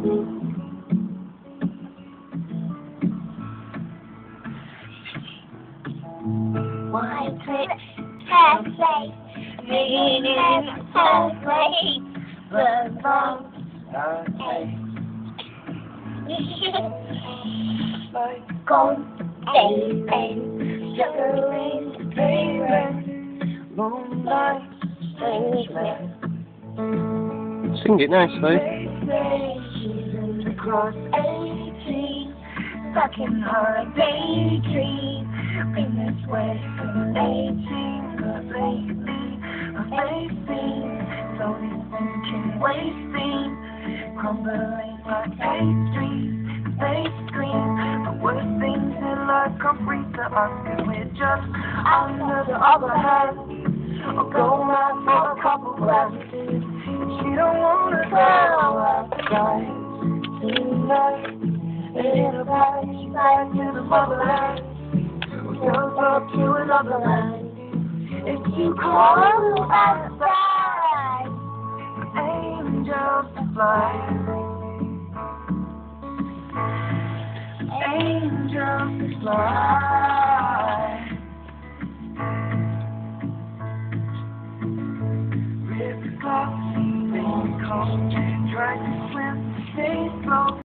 Why put her face, meaning her face, the long like gold, and sugar in favorite, moonlight, favorite. Sing it nicely. Across 18, stuck in her daydream. Been this way since 18, but lately my face seems slowly sinking, wasting, crumbling like pastries. They scream the worst things in life come free to us, 'cause we're just under the other hand. I'll go mad for a couple grand, and she don't wanna go outside tonight. In a bag, she's back to the motherland. Goes up to another land. It's too cold outside. Angels fly. Angels fly.